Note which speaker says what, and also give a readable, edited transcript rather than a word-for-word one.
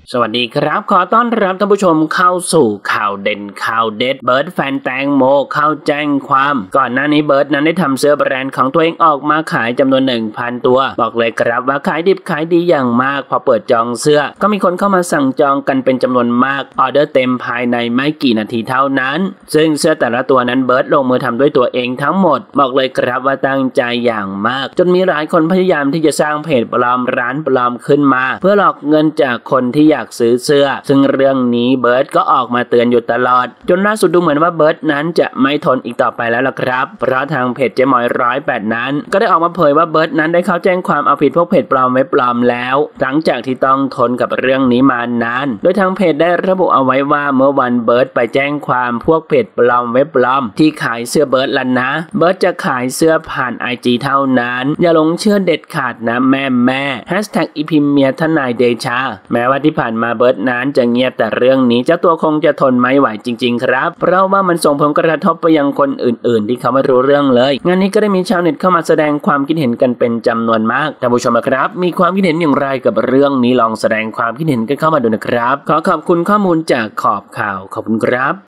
Speaker 1: สวัสดีครับขอต้อนรับท่านผู้ชมเข้าสู่ข่าวเด่นข่าวเด็ดเบิร์ดแฟนแตงโมเข้าแจ้งความก่อนหน้านี้เบิร์ดนั้นได้ทำเสื้อแบรนด์ของตัวเองออกมาขายจำนวน 1,000 ตัวบอกเลยครับว่าขายดิบขายดีอย่างมากพอเปิดจองเสื้อก็มีคนเข้ามาสั่งจองกันเป็นจำนวนมากออเดอร์เต็มภายในไม่กี่นาทีเท่านั้นซึ่งเสื้อแต่ละตัวนั้นเบิร์ดลงมือทำด้วยตัวเองทั้งหมดบอกเลยครับว่าตั้งใจอย่างมากจนมีหลายคนพยายามที่จะสร้างเพจปลอมร้านปลอมขึ้นมาเพื่อหลอกเงินจากคนที่อยากซื้อเสื้อซึ่งเรื่องนี้เบิร์ดก็ออกมาเตือนอยู่ตลอดจนล่าสุดดูเหมือนว่าเบิร์ดนั้นจะไม่ทนอีกต่อไปแล้วล่ะครับเพราะทางเพจเจ๊มอย108นั้นก็ได้ออกมาเผยว่าเบิร์ดนั้นได้เข้าแจ้งความเอาผิดพวกเพจปลอมเว็บปลอมแล้วหลังจากที่ต้องทนกับเรื่องนี้มานานโดยทางเพจได้ระบุเอาไว้ว่าเมื่อวันเบิร์ดไปแจ้งความพวกเพจปลอมเว็บปลอมที่ขายเสื้อเบิร์ดแล้วนะเบิร์ดจะขายเสื้อผ่าน IG เท่านั้นอย่าหลงเชื่อเด็ดขาดนะแม่อีพิมเมียทนายเดชาแม้ว่าที่ผ่านมาเบิร์ดนั้นจะเงียบแต่เรื่องนี้เจ้าตัวคงจะทนไม่ไหวจริงๆครับเพราะว่ามันส่งผลกระทบไปยังคนอื่นๆที่เขาไม่รู้เรื่องเลยงานนี้ก็ได้มีชาวเน็ตเข้ามาแสดงความคิดเห็นกันเป็นจำนวนมากท่านผู้ชมครับมีความคิดเห็นอย่างไรกับเรื่องนี้ลองแสดงความคิดเห็นกันเข้ามาดูนะครับขอขอบคุณข้อมูลจากขอบข่าวขอบคุณครับ